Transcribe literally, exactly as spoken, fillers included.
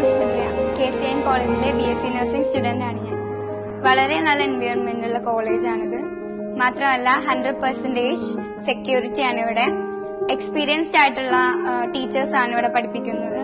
Vishnupriya. K C N കോളേജിലെ B S C nursing student ആണ് ഞാൻ. വളരെ നല്ല എൻവയോൺമെന്റ് ഉള്ള കോളേജാണിത്. മാത്രമല്ല ഹൺഡ്രഡ് പെർസെന്റേജ് സെക്യൂരിറ്റി ആണ് ഇവിടെ. എക്സ്പീരിയൻസ്ഡ് ആയിട്ടുള്ള ടീച്ചേഴ്സ് ആണ് ഇവിടെ പഠിപ്പിക്കുന്നത്.